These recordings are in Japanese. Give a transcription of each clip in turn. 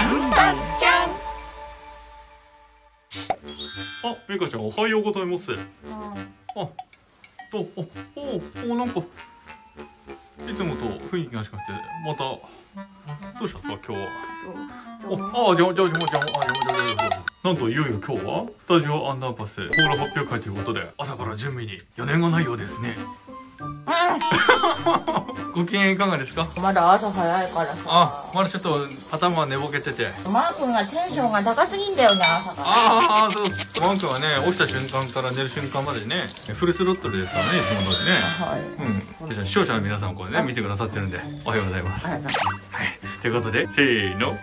バスちゃん。 あ、ミカちゃんおはようございます。なんかいつもと雰囲気が違ってまたどうしたんですか今日は。じゃなんといよいよ今日はスタジオアンダーパスコーラ発表会ということで朝から準備に余念がないようですね。ご機嫌いかがですか？ まだ朝早いからさ。 まだちょっと頭が寝ぼけてて。 マー君がテンションが高すぎんだよね、朝から。 そう。マー君はね、起きた瞬間から寝る瞬間までね、フルスロットルですからね、いつも通りね。じゃあ視聴者の皆さんこれね、見てくださってるんで、おはようございます。はい。ということで、せーの。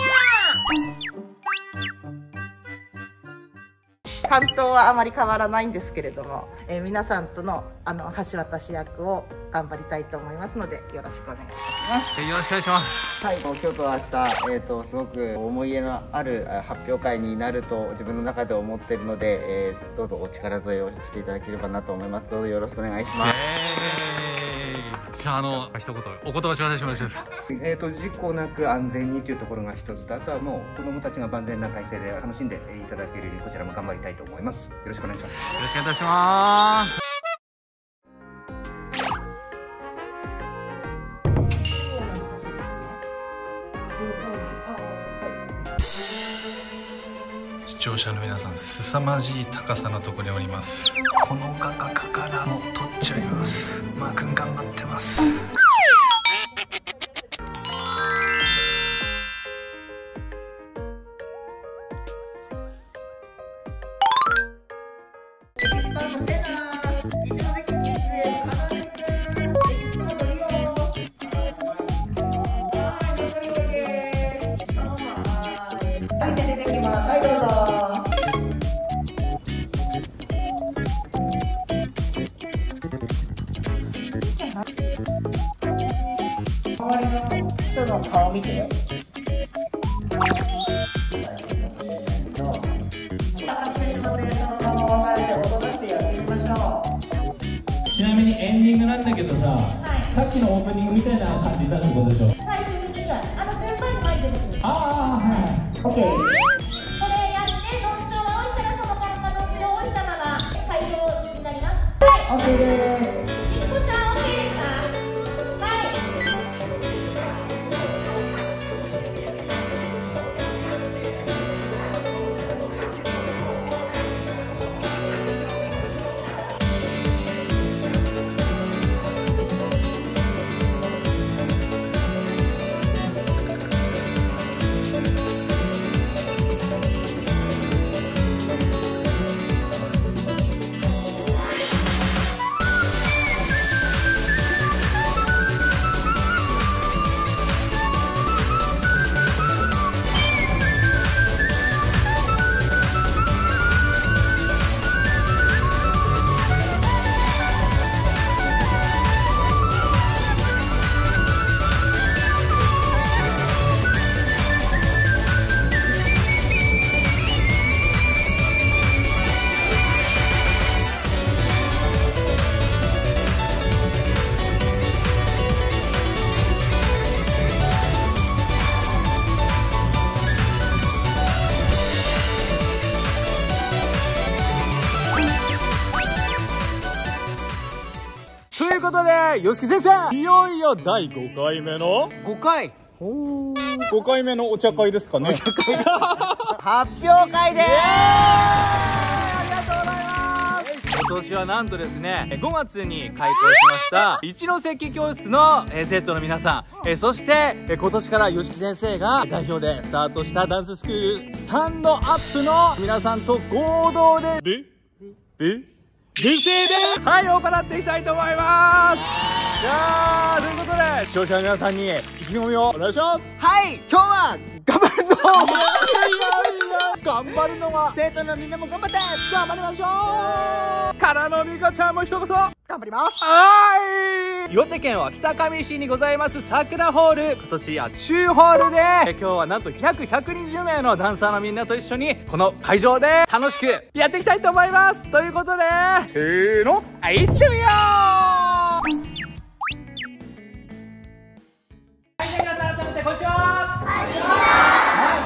担当はあまり変わらないんですけれども、皆さんとの橋渡し役を頑張りたいと思いますのでよろしくお願いいたします。 よろしくお願いします。 はい、今日と明日、すごく思い入れのある発表会になると自分の中で思っているので、どうぞお力添えをしていただければなと思います。どうぞよろしくお願いします。 じゃあ一言お言葉しますでしょうか。 事故なく安全にというところが一つと、あとはもう子どもたちが万全な体制で楽しんでいただけるようにこちらも頑張りたいと思います。よろしくお願いします。 よろしくお願いいたします。視聴者の皆さん、凄まじい高さのところにおります。この画角からも撮っちゃいます。マー君頑張ってます。 周りの人の顔見て。 ちなみにエンディングなんだけどさ、さっきのオープニングみたいな感じだってことでしょ。 最終的には先輩の前に出てくる。 オッケー。 これやってどんちょうが落ちたらそのままどんちょうを降りたまま会場になります。はい。 オッケーです。 みつこちゃん OK ですか？はい。 ということで、吉木先生、いよいよ第5回目の 5回 5回目のお茶会ですかね。 発表会でーす。 ありがとうございます。今年はなんとですね、5月に開校しました一関教室の生徒の皆さん、そして今年から吉木先生が代表でスタートしたダンススクールスタンドアップの皆さんと合同で人生で行っていきたいと思います。じゃあということで視聴者の皆さんに意気込みをお願いします。 はい、今日は頑張るぞ。 頑張るのは生徒のみんなも頑張って頑張りましょう。からのみかちゃんも一言頑張ります。 岩手県は北上市にございます桜ホール、今年は中ホールで今日はなんと約120名のダンサーのみんなと一緒にこの会場で楽しくやっていきたいと思います。ということでせーの、いってみよう。はい、皆さん改めてこんにちは。こんにちは。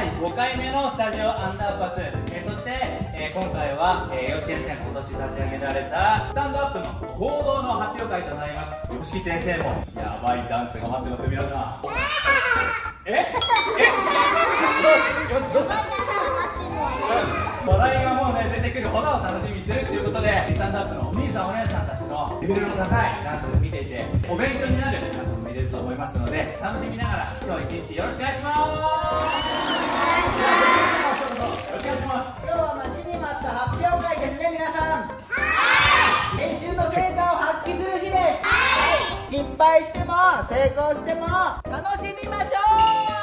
第5回目のスタジオアンダーパス、そして、今回は、吉木先生今年立ち上げられたスタンドアップの合同の発表会となります。吉木先生もやばいダンスが待ってますよ皆さん。どうした笑いがもうね出てくるほど楽しみにしてるということで、スタンドアップのお兄さんお姉さんたちのレベルの高いダンスを見ていてお勉強になるダンスも見れると思いますので、楽しみながら今日一日よろしくお願いします。 今日は待ちに待った発表会ですね皆さん。練習の成果を発揮する日です。失敗しても成功しても楽しみましょう。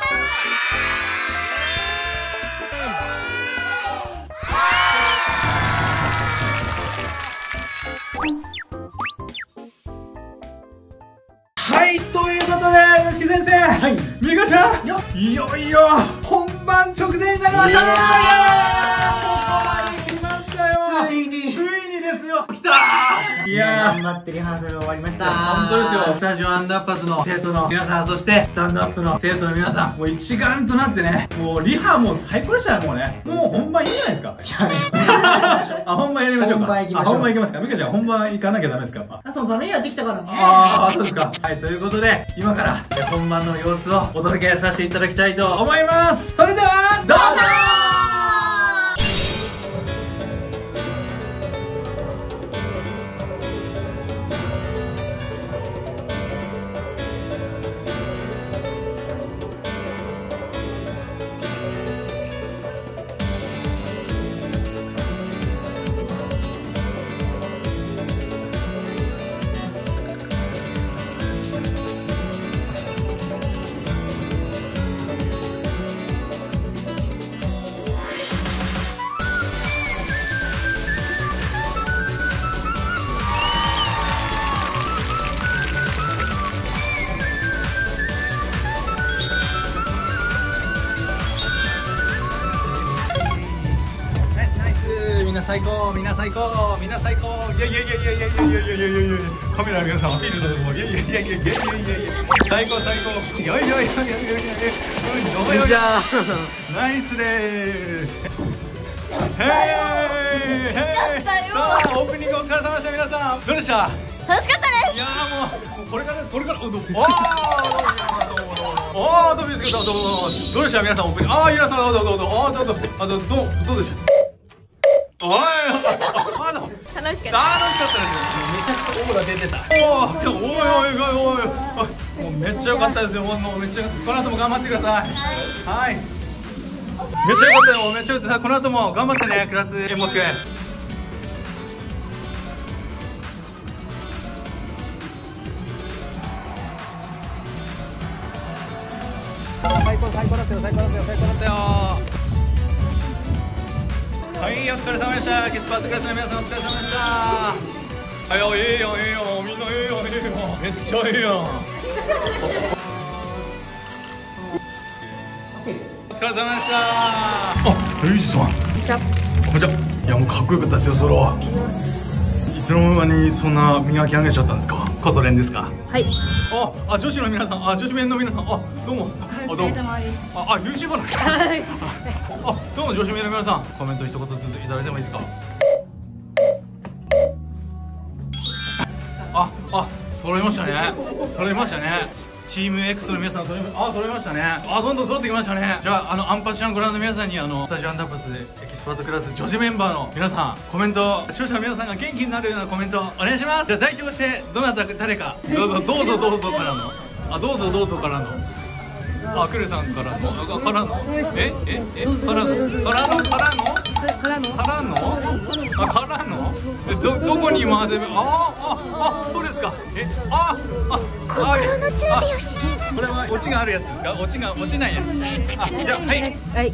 はい、ということで吉木先生、美香ちゃん、いよいよ本番直前になりました。ここまで来ましたよ。ついにですよ。来たー。いやー、 頑張ってリハーサル終わりました。 本当ですよ。スタジオアンダーパスの生徒の皆さん、そしてスタンドアップの生徒の皆さん、もう一丸となってね、もうリハもう最高でしたね。もうね、もう本番いいんじゃないですか。あ、本番やりましょうか。 本番行きましょう。 本番行きますか。美香ちゃん本番行かなきゃダメですか。 そのためにやってきたからね。 ああ、そうですか。はい、ということで今から本番の様子をお届けさせていただきたいと思います。それではどうぞ。みんな最高、みんな最高、みんな最高。いやいやいやいやいやいやいやいやいやいや、カメラの皆さんアピールのところ、いやいやいやいやいやいやいやいや、最高最高。いやいやいやいやいやいやいや、ナイスでーす。ヘイヘイ。さあオープニングお疲れ様でした。皆さんどうでした？ 楽しかったです。 いやーもうこれからどうもああどうもですけどどうでした皆さんオープニング。ああ皆さんどうぞああどうでした。おい、 楽しかった。 めちゃくちゃオーラ出てた。おい、もうめっちゃ良かったですよ。もうめっちゃこの後も頑張ってください。はい。めっちゃ良かったよ。めっちゃ良かった。この後も頑張ってね。クラス演目。最高だったよ。はい、お疲れ様でした。キスパートクラスの皆さんお疲れ様でした。はいよ、いいよ、みんないいよ、めっちゃいいよ。お疲れ様でした。あ、ゆうじさん。こんにちは。いや、もうかっこよかったですよ、ソロ。いつの間にそんな磨き上げちゃったんですか。こそ練ですか。 はい。 あ、女子の皆さん、女子面の皆さん、どうも。 お疲れ様です。 YouTuber なんですか。はい。どうも女子面の皆さん、コメント一言ずついただいてもいいですか。揃いましたね。チーム X の皆さん揃いましたね。どんどん揃ってきましたね。じゃあアンパシャンご覧の皆さんにスタジオアンダーパスでエキスパートクラス女子メンバーの皆さんコメント、視聴者の皆さんが元気になるようなコメントお願いします。じゃあ代表して誰かどうぞからのどうぞからのクレさんからのどこに回せばそうですか。心の準備をし。これはオチがあるやつですか。オチないやつ。じゃあはい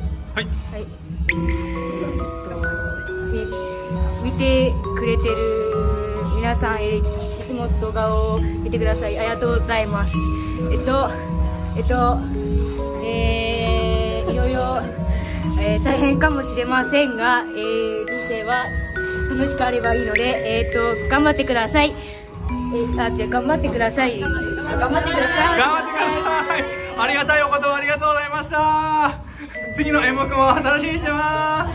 見てくれてる皆さん、いつも動画を見てください。ありがとうございます。いろいろ、大変かもしれませんが、人生は楽しくあればいいので、頑張ってください。頑張ってください。 ありがたいお言葉ありがとうございました。 次の演目も楽しみにしてます。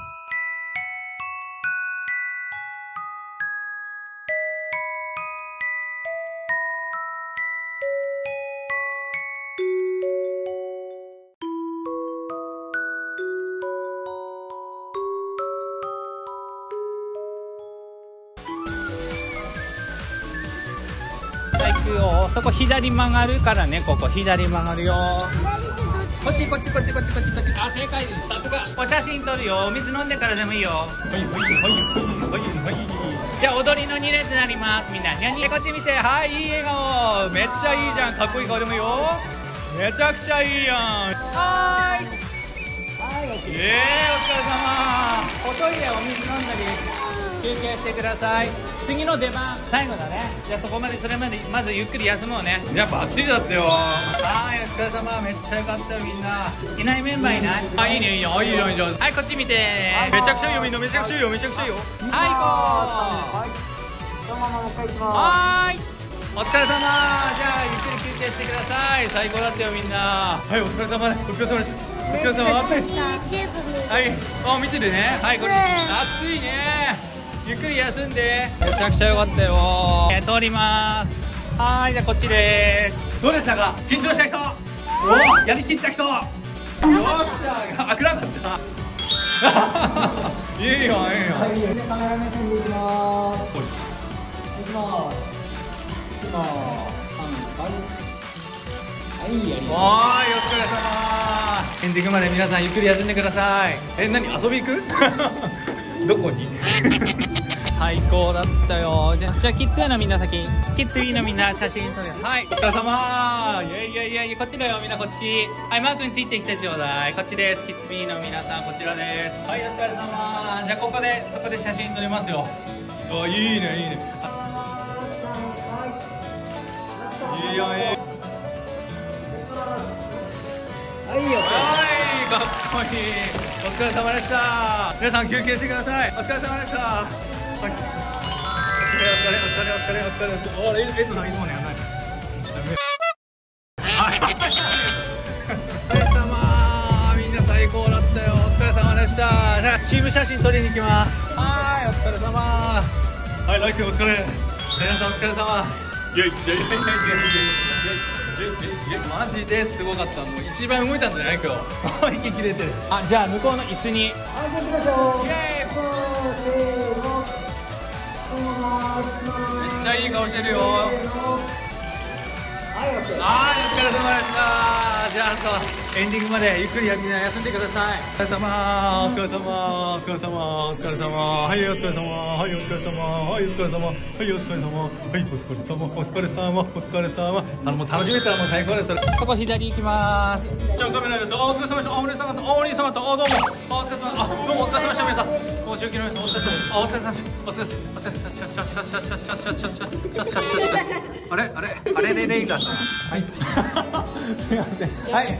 そこ左曲がるからね、ここ左曲がるよ。こっちこっちこっちこっちこっちこっち。あ、正解です。さすが。お写真撮るよ。お水飲んでからでもいいよ。はいはいはいはいはい。じゃあ踊りの2列になります。みんなニャニこっち見て。はい、いい笑顔。めっちゃいいじゃん。かっこいい顔でもいいよ。めちゃくちゃいいやん。はーい。お疲れ様。おトイレお水飲んだり休憩してください。次の出番最後だね。じゃあそこまで、それまでまずゆっくり休もうね。じゃあバッチリだったよ。はい、お疲れ様。めっちゃよかったよ。みんないないメンバーいない？あ、いいねいいよいいよいいよ。はい、こっち見て。めちゃくちゃいいよみんな。めちゃくちゃいいよめちゃくちゃいいよ。はい、行こう。そのままもう一回行きます。はーい、お疲れ様。じゃあゆっくり休憩してください。最高だったよみんな。はい、お疲れ様です。お疲れ様です。お疲れ様。はい、あ、見ててね。はい、これ暑いね。ゆっくり休んで。めちゃくちゃ良かったよ。通ります。はい、じゃあこっちです。どうでしたか？緊張した人？お、やりきった人？よっしゃ。あ、暗かった。いいよいいよ。はい、いいよ。カメラ目線でいきます。いきます。今3、はい、やります。はい、お疲れ様。エンディングまで皆さんゆっくり休んでください。何遊び行く？どこに？最高だったよ。じゃあキッズ A のみんな先、キッズ B のみんな写真撮る。はい、お疲れ様。イエイイエイイエイ。こっちだよみんな、こっち。はい、マークについてきてちょうだい。こっちです。キッズ B の皆さんこちらです。はい、お疲れ様。じゃあここで写真撮りますよ。あ、いいねいいね。いいよいい。はい、かっこいい。お疲れ様でした。皆さん休憩してください。お疲れ様でした。はい、お疲れお疲れお疲れお疲れ。お、エイトさんいつもねやんない。はい、お疲れ様。みんな最高だったよ。お疲れ様でした。じゃあチーム写真撮りに行きます。はい、お疲れ様。はい、ライクお疲れ。皆さんお疲れ様。イエイイエイイエイイエイイエイイエイイエイ。マジですごかった。もう一番動いたんじゃない今日。息切れてる。あ、じゃあ向こうの椅子に。はい、行きましょう。イエーイ。めっちゃいい顔してるよ。はい、お疲れ様でした。じゃあエンディングまでゆっくりみんな休んでください。お疲れ様。お疲れ様。お疲れ様。お疲れ様。はい、お疲れ様。はい、お疲れ様。はい、お疲れ様。はい、お疲れ様。はい、お疲れ様。お疲れ様。お疲れ様。もう楽しめたらもう最高です。そこ左行きます。じゃあカメラです。あ、お疲れ様でした。あ、お兄さん方。あ、お兄さん方。あ、どうも。あ、お疲れ様。あ、どうもお疲れ様でした。皆さん。もう中継の皆さんお疲れ様。あ、お疲れ様でした。お疲れ様でした。あれあれあれレイガーさん。はい。すみません。はい。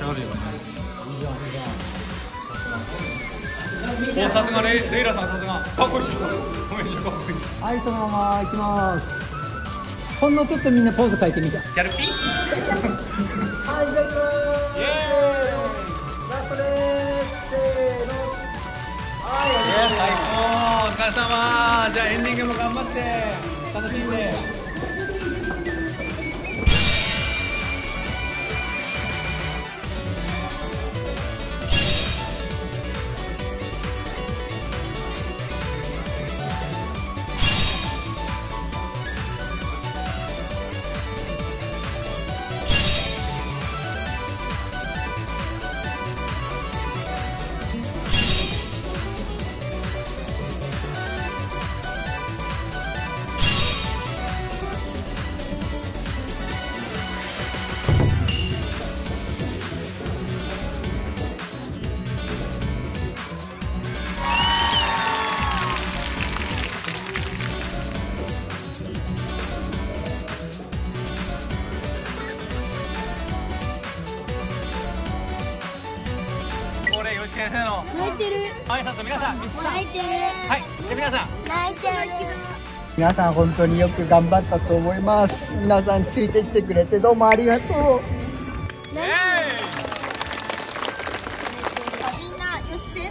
お、さすがレイラさん、さすが。かっこいいし。かっこいいし。かっこいい。 はい、そのまま行きます。ほんのちょっとみんなポーズ書いてみた。 ギャルピー。 はい、じゃあ行きます。イエーイ。ラストです。せーの。はい、 最高。お疲れ様。じゃあエンディングも頑張って楽しんで。先生の泣いてる。 はい、皆さん泣いてる。 はい、じゃ皆さん泣いてる。 皆さん本当によく頑張ったと思います。皆さんついてきてくれてどうもありがとう。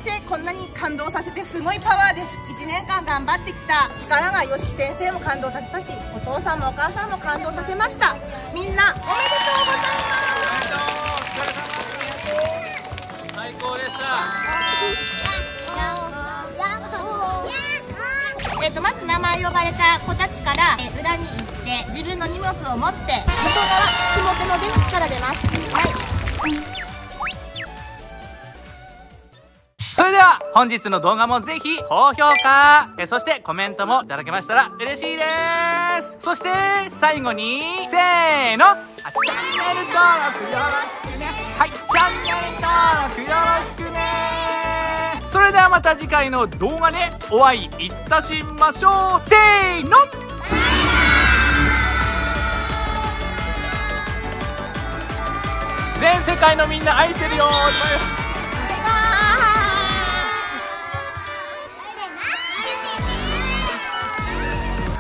先生こんなに感動させてすごいパワーです。1年間頑張ってきた力が吉木先生も感動させたし、お父さんもお母さんも感動させました。みんなおめでとうございます。 最高でした。 まず名前呼ばれた子たちから、裏に行って自分の荷物を持って、外側紐手の出口から出ます。はい。 それでは本日の動画もぜひ高評価、そしてコメントもいただけましたら嬉しいです。そして最後にせーの、チャンネル登録よろしくね。はい、チャンネル登録よろしくね。それではまた次回の動画でお会いいたしましょう。せーの、全世界のみんな愛してるよ。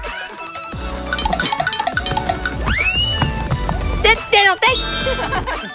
てってのて